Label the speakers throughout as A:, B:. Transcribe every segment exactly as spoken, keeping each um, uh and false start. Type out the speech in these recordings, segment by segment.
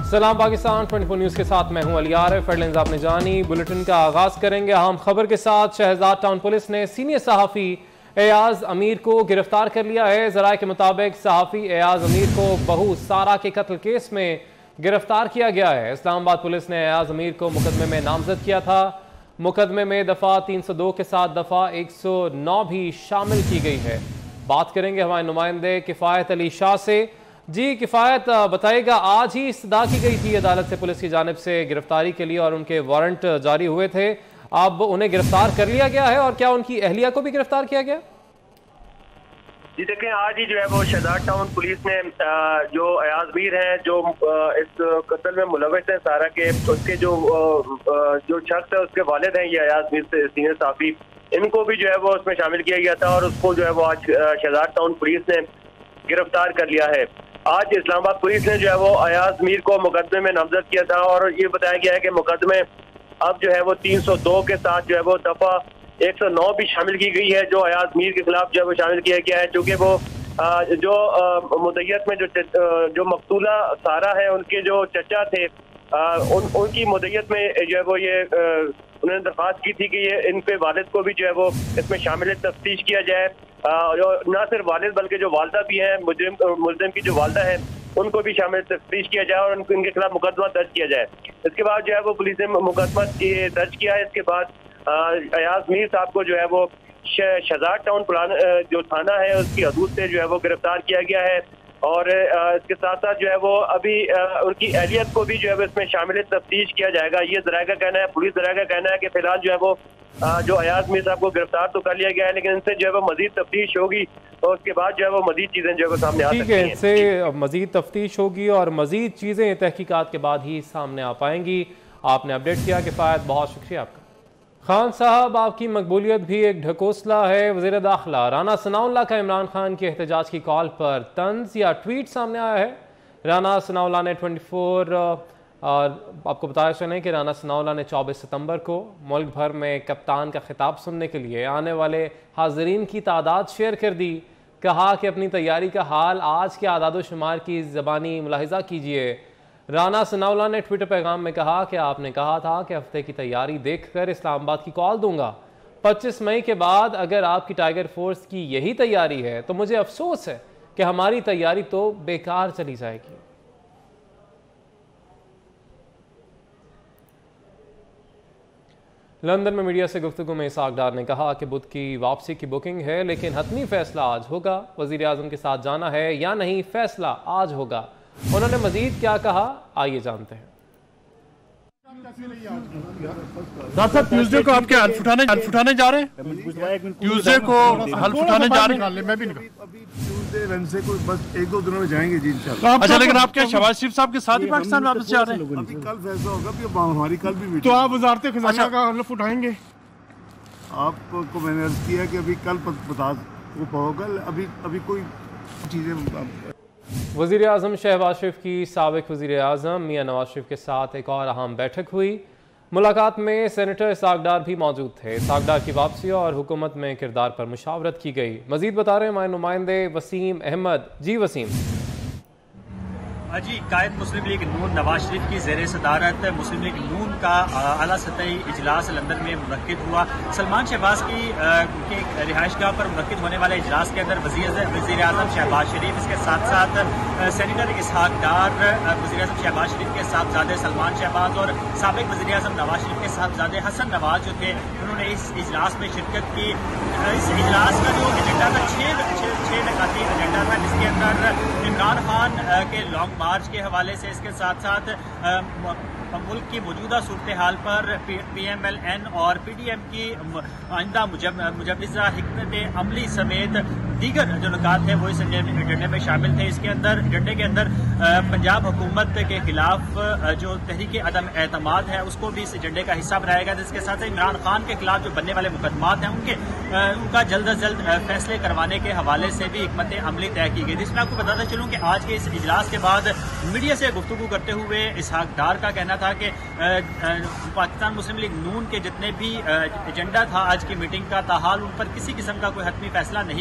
A: सलाम पाकिस्तान चौबीस न्यूज़ के साथ मैं हूं अली आरिफ। हेडलाइंस आपने जानी। बुलेटिन का आगाज करेंगे अहम खबर के साथ। शहजाद टाउन पुलिस ने सीनियर सहाफ़ी एयाज अमीर को गिरफ्तार कर लिया है। ज़राए के मुताबिक सहाफ़ी एयाज अमीर को बहू सारा के कत्ल केस में गिरफ्तार किया गया है। इस्लामाबाद पुलिस ने एयाज अमीर को मुकदमे में नामजद किया था। मुकदमे में दफ़ा तीन सौ दो के साथ दफ़ा एक सौ नौ भी शामिल की गई है। बात करेंगे हमारे नुमाइंदे किफ़ायत अली शाह से। जी किफ़ायत, बताइएगा, आज ही इस्तदा की गई थी अदालत से पुलिस की जानिब से गिरफ्तारी के लिए और उनके वारंट जारी हुए थे। अब उन्हें गिरफ्तार कर लिया गया है और क्या उनकी अहलिया को भी गिरफ्तार किया गया?
B: जी देखें, आज ही जो है वो शहजाद टाउन पुलिस ने जो एयाज अमीर हैं जो इस कत्ल में मुलविस हैं सारा के, उसके जो जो शख्स है उसके वालिद हैं ये एयाज अमीर से सीनियर साफी, इनको भी जो है वो उसमें शामिल किया गया था और उसको जो है वो आज शहजाद टाउन पुलिस ने गिरफ्तार कर लिया है। आज इस्लामाबाद पुलिस ने जो है वो एयाज अमीर को मुकदमे में नामजद किया था और ये बताया गया है कि मुकदमे अब जो है वो तीन सौ दो के साथ जो है वो दफा एक सौ नौ भी शामिल की गई है जो एयाज अमीर के खिलाफ जो है वो शामिल किया गया है, क्योंकि वो आ, जो मुद्दत में जो जो मकतूला सारा है उनके जो चचा थे आ, उन उनकी मुद्दत में जो है वो ये आ, उन्होंने दरख्वास्त की थी कि ये इन पे वालिद को भी जो है वो इसमें शामिल तफ्तीश किया जाए। जो न सिर्फ वालिद बल्कि जो वालदा भी हैं, मुजरिम मुलजिम की जो वालदा है उनको भी शामिल तफ्तीश किया जाए और उनके खिलाफ मुकदमा दर्ज किया जाए। इसके बाद जो है वो पुलिस ने मुकदमा दर्ज किया है। इसके बाद एयाज अमीर साहब को जो है वो शहजाद टाउन पुराना जो थाना है उसकी हदूद से जो है वो गिरफ्तार किया गया है और इसके साथ साथ जो है वो अभी उनकी अहलियत को भी जो है वो इसमें शामिल तफ्तीश किया जाएगा। ये ज़राए का कहना है, पुलिस ज़राए का कहना है कि फिलहाल जो है वो जो एयाज अमीर साहब को गिरफ्तार तो कर लिया गया है, लेकिन इनसे जो है वो मजीद तफ्तीश होगी और उसके बाद जो है वो मजीद चीज़ें जो है वो सामने आ सकती हैं।
A: इनसे मजीद तफ्तीश होगी और मजीद चीज़ें तहकीकात के बाद ही सामने आ पाएंगी। आपने अपडेट किया किफ़ायत, बहुत शुक्रिया आपका। खान साहब, आपकी मकबूलियत भी एक ढकोसला है। वज़ीर दाखिला राना सनाउल्लाह का इमरान खान के एहतजाज की कॉल पर तंज या ट्वीट सामने आया है। राना सनाउल्लाह ने ट्वेंटी फोर और आपको बताया चलें कि राना सनाउल्लाह ने चौबीस सितंबर को मुल्क भर में कप्तान का खिताब सुनने के लिए आने वाले हाज़रीन की तादाद शेयर कर दी। कहा कि अपनी तैयारी का हाल आज के आदाद शुमार की ज़बानी मुलाहिज़ा कीजिए। राना सनाउल्लाह ने ट्विटर पैगाम में कहा कि आपने कहा था कि हफ्ते की तैयारी देखकर इस्लामाबाद की कॉल दूंगा। पच्चीस मई के बाद अगर आपकी टाइगर फोर्स की यही तैयारी है तो मुझे अफसोस है कि हमारी तैयारी तो बेकार चली जाएगी। लंदन में मीडिया से गुफ्तगू में इसहाक डार ने कहा कि बुध की वापसी की बुकिंग है, लेकिन हतमी फैसला आज होगा। वज़ीर आज़म के साथ जाना है या नहीं, फैसला आज होगा। उन्होंने मजीद क्या कहा, आइए जानते हैं।
C: ट्यूसडे को आपके हल्फ उठाने हल्फ उठाने जा रहे हैं, ट्यूसडे को हल्फ उठाने जा रहे हैं। मैं भी नहीं,
D: अभी ट्यूसडे वेडनेसडे को बस एक दो दिनों में जाएंगे जी इंशाल्लाह।
C: अच्छा, लेकिन आप क्या शहबाज शरीफ साहब के साथ ही पाकिस्तान वापस जा रहे हैं?
D: अभी कल फैसला होगा कि हमारी कल भी
C: तो आप वज़ारत खजाना का हल्फ उठाएंगे?
D: आपको मैंने अर्ज किया कि अभी कल बता होगा, अभी अभी कोई चीज़ें।
A: वज़ीर आज़म शहबाज शरीफ की साबिक़ वज़ीर आज़म मियाँ नवाज शरीफ के साथ एक और अहम बैठक हुई। मुलाकात में सेनेटर इसहाक डार भी मौजूद थे। इसहाक डार की वापसी और हुकूमत में किरदार पर मुशावरत की गई। मज़ीद बता रहे हैं हमारे नुमाइंदे वसीम अहमद। जी वसीम।
E: जी, कायद मुस्लिम लीग नून नवाज शरीफ की ज़ेर सदारत मुस्लिम लीग नून का आला सतही इजलास लंदन में मुनक्किद हुआ। सलमान शहबाज की के रिहाइशगाह पर मुनक्किद होने वाले इजलास के अंदर वज़ीर आज़म शहबाज शरीफ, इसके साथ साथ सेनेटर इसहाक डार, वज़ीर आज़म शहबाज शरीफ के साहबजादे सलमान शहबाज और साबिक़ वज़ीर आज़म नवाज शरीफ के साहबजादे हसन नवाज जो थे, उन्होंने इस इजलास में शिरकत की। इस इजलास का जो एजेंडा था छः छः नकाती एजेंडा था, जिसके अंदर इमरान खान के लॉन्ग मार्च के हवाले से, इसके साथ साथ मुल्क की मौजूदा सूरत हाल पर पी एम एल एन और पी डी एम की आइंदा मुजवज़ा हिकमत अमली समेत दीगर जो नुकात हैं वो इस एजेंडे में शामिल थे। इसके अंदर एजेंडे के अंदर पंजाब हुकूमत के खिलाफ जो तहरीक अदम एतमाद है उसको भी इस एजेंडे का हिस्सा बनाया गया। जिसके साथ साथ इमरान खान के खिलाफ जो बनने वाले मुकदमात हैं उनके उनका जल्द अज जल्द फैसले करवाने के हवाले से भी हिकमत अमली तय की गई। जिसमें आपको बताता चलूँ कि आज के इस इजलास के बाद मीडिया से गुफ्तगू करते हुए इसहाक डार का कहना था कि पाकिस्तान मुस्लिम लीग नून के जितने भी एजेंडा था आज की मीटिंग का, ताहाल उन पर किसी किस्म का कोई हतमी फैसला नहीं किया गया।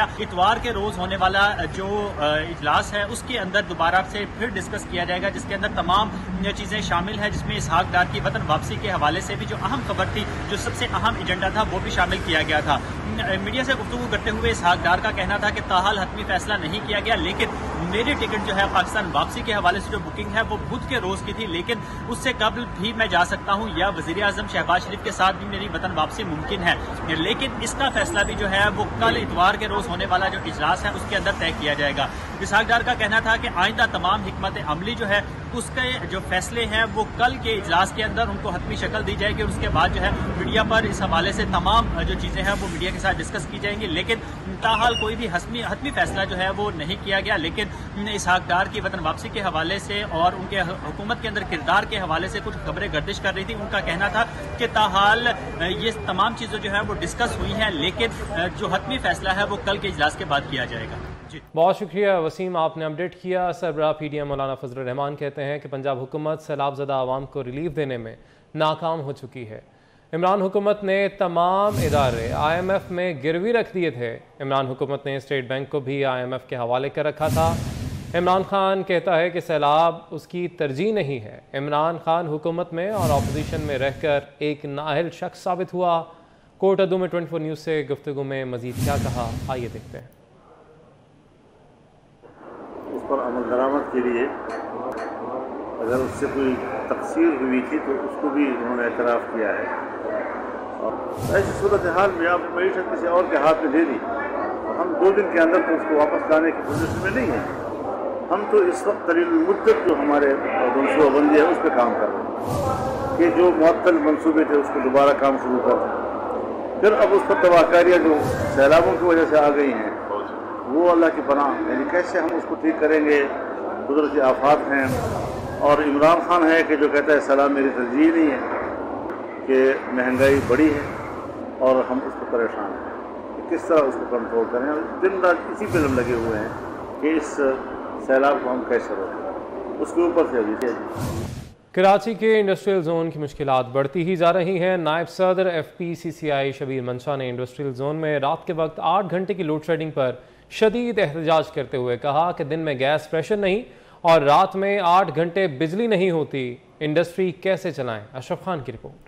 E: गया। इतवार के रोज होने वाला जो इजलास है उसके अंदर दोबारा से फिर डिस्कस किया जाएगा, जिसके अंदर तमाम चीजें शामिल है, जिसमें इसहाक डार की वतन वापसी के हवाले से भी जो अहम खबर थी, जो सबसे अहम एजेंडा था, वो भी शामिल किया गया था। मीडिया से गुफ्तगू करते हुए इसहाक डार का कहना था कि ताहाल हतमी फैसला नहीं किया गया, लेकिन मेरी टिकट जो है पाकिस्तान वापसी के हवाले से जो बुकिंग है वो बुध के रोज की थी, लेकिन उससे कबल भी मैं जा सकता हूं या वजीर आजम शहबाज शरीफ के साथ भी मेरी वतन वापसी मुमकिन है, लेकिन इसका फैसला भी जो है वो कल इतवार के रोज होने वाला जो इजलास है उसके अंदर तय किया जाएगा। इसहाक डार का कहना था कि आइंदा तमाम हिकमत अमली जो है उसके जो फैसले हैं वो कल के इजलास के अंदर उनको हतमी शक्ल दी जाएगी और उसके बाद जो है मीडिया पर इस हवाले से तमाम जो चीजें हैं वो मीडिया के साथ डिस्कस की जाएंगी, लेकिन ताहाल कोई भी हतमी हतमी फैसला जो है वो नहीं किया गया। लेकिन इसहाक डार की वतन वापसी के हवाले से और उनके हुकूमत के अंदर किरदार के हवाले से कुछ खबरें गर्दिश कर रही थी। उनका कहना था कि ताहाल ये तमाम चीजें जो है वो डिस्कस हुई हैं, लेकिन जो हतमी फैसला है वो कल के इजलास के बाद किया जाएगा।
A: बहुत शुक्रिया वसीम, आपने अपडेट किया। सरबराह पी डी एम मौलाना फजल रहमान कहते हैं कि पंजाब हुकूमत सैलाब ज़दा आवाम को रिलीफ देने में नाकाम हो चुकी है। इमरान हुकूमत ने तमाम इदारे आई एम एफ में गिरवी रख दिए थे। इमरान हुकूमत ने स्टेट बैंक को भी आई एम एफ के हवाले कर रखा था। इमरान खान कहता है कि सैलाब उसकी तरजीह नहीं है। इमरान खान हुकूमत में और अपोजिशन में रहकर एक नाअहल शख्स साबित हुआ। कोर्ट अदू में ट्वेंटी फोर न्यूज़ से गुफ्तगू में मजीद क्या कहा, आइए देखते हैं।
F: उस पर अमल दरामद के लिए अगर उससे कोई तकसीर हुई थी तो उसको भी उन्होंने एतराफ़ किया है, और ऐसी सूरत हाल में आप मईशत किसी और के हाथ में दे दी और हम दो दिन के अंदर तो उसको वापस लाने की पोजीशन में नहीं है। हम तो इस वक्त तवील मुद्दत जो हमारे मनसूबाबंदी है उस पर काम कर रहे हैं कि जो मुअत्तल मनसूबे थे उसको दोबारा काम शुरू कर, फिर अब उस पर तबाहकारियाँ जो सैलाबों की वजह से आ गई हैं वो अल्लाह की पनाह, यानी कैसे हम उसको ठीक करेंगे। कुदरती आफात हैं और इमरान खान है कि जो कहता है सलाम मेरी तरजीह नहीं है, कि महंगाई बढ़ी है और हम उस पर परेशान हैं, किस तरह उसको कंट्रोल करें। दिन रात इसी पे हम लगे हुए हैं कि इस सैलाब को हम कैसे रोकें, उसके ऊपर से अभी
A: कराची के इंडस्ट्रियल जोन की मुश्किलात बढ़ती ही जा रही हैं। नायब सदर F P C C I Shabbir Mansha ने इंडस्ट्रियल जोन में रात के वक्त आठ घंटे की लोड शेडिंग पर शदीद एहतजाज करते हुए कहा कि दिन में गैस प्रेशर नहीं और रात में आठ घंटे बिजली नहीं होती, इंडस्ट्री कैसे चलाएं। अशरफ खान की रिपोर्ट।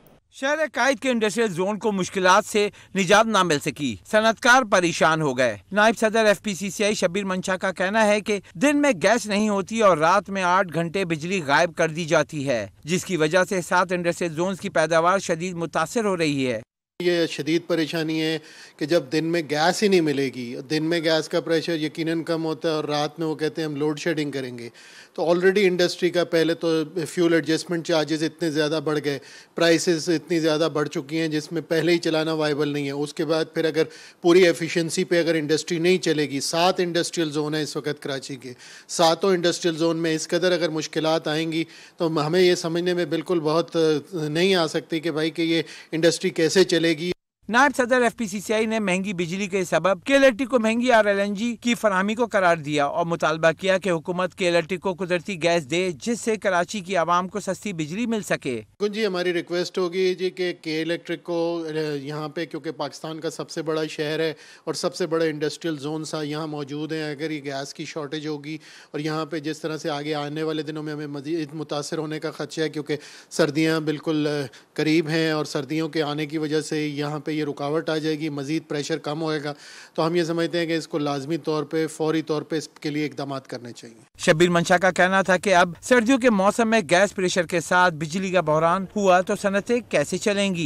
G: शहर कायद के इंडस्ट्रियल जोन को मुश्किलात से निजात ना मिल सकी, सनतकार परेशान हो गए। नायब सदर F P C C I Shabbir Mansha का कहना है कि दिन में गैस नहीं होती और रात में आठ घंटे बिजली गायब कर दी जाती है, जिसकी वजह से सात इंडस्ट्रियल जोन की पैदावार शदीद मुतासर हो रही है।
H: ये शदीद परेशानी है कि जब दिन में गैस ही नहीं मिलेगी, दिन में गैस का प्रेशर यकीनन कम होता है और रात में वो कहते हैं हम लोड शेडिंग करेंगे, तो ऑलरेडी इंडस्ट्री का पहले तो फ्यूल एडजस्टमेंट चार्जेस इतने ज़्यादा बढ़ गए, प्राइसेस इतनी ज़्यादा बढ़ चुकी हैं जिसमें पहले ही चलाना वायबल नहीं है। उसके बाद फिर अगर पूरी एफिशिएंसी पे अगर इंडस्ट्री नहीं चलेगी, सात इंडस्ट्रियल जोन है इस वक्त कराची के, सातों इंडस्ट्रियल जोन में इस कदर अगर मुश्किलात आएंगी तो हमें ये समझने में बिल्कुल बहुत नहीं आ सकती कि भाई कि ये इंडस्ट्री कैसे चलेगी।
G: नायब सदर एफ पी सी सी आई ने महंगी बिजली के सबब के एल टी को महंगी आर एल एन जी की फरहमी को करार दिया और मुतालबा किया कि हुकूमत के एल टी को कुदरती गैस दे जिससे कराची की आवाम को सस्ती बिजली मिल सके।
H: जी हमारी रिक्वेस्ट होगी जी कि के इलेक्ट्रिक को यहाँ पे, क्योंकि पाकिस्तान का सबसे बड़ा शहर है और सबसे बड़ा इंडस्ट्रियल जोन सा यहाँ मौजूद है, अगर ये गैस की शॉर्टेज होगी और यहाँ पे जिस तरह से आगे आने वाले दिनों में हमें मज़ीद मुतासर होने का खदशा है, क्योंकि सर्दियाँ बिल्कुल करीब हैं और सर्दियों के आने की वजह से यहाँ पे ये रुकावट आ जाएगी, मज़ीद प्रेशर कम होएगा, तो हम ये समझते हैं कि इसको लाजमी तौर पे फौरी तौर पे इसके लिए इकदाम करने चाहिए।
G: शबीर मंशा का कहना था कि अब सर्दियों के मौसम में गैस प्रेशर के साथ बिजली का बहरान हुआ तो सनतें कैसे चलेंगी।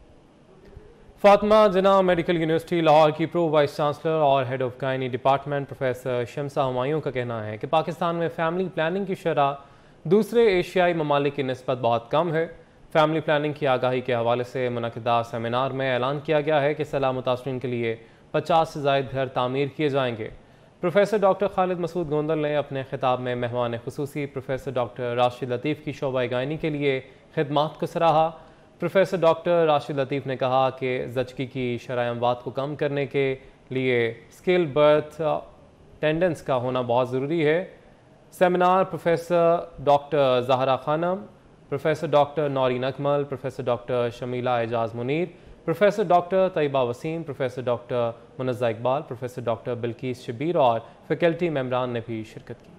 A: फातिमा जिन्ना मेडिकल यूनिवर्सिटी लाहौर की प्रो वाइस चांसलर और head of gynae department professor Shamsa Humayun का कहना है कि पाकिस्तान में फैमिली प्लानिंग की शरह दूसरे एशियाई ममालिक की निस्बत बहुत कम है। फैमिली प्लानिंग की आगाही के हवाले से मुनक़िदा सेमिनार में ऐलान किया गया है कि सलाह मुतासरीन के लिए पचास से ज़ायद घर तामीर किए जाएंगे। प्रोफेसर डॉक्टर खालिद मसूद गोंदल ने अपने खिताब में मेहमान खुसूसी प्रोफेसर डॉक्टर राशिद लतीफ़ की शोबा गायनी के लिए खिदमात को सराहा। प्रोफेसर डॉक्टर राशिद लतीफ़ ने कहा कि ज़चगी की शरह अमवात को कम करने के लिए स्किल बर्थ टेंडेंस का होना बहुत ज़रूरी है। Seminar professor doctor Zahra Khanum, professor doctor Naureen Akmal, professor doctor Shamila Ejaz Munir, professor doctor Tayyaba Waseem, professor doctor Munazza Iqbal, professor doctor Bilquis Shabbir और फैकल्टी मेंबरान ने भी शिरकत की।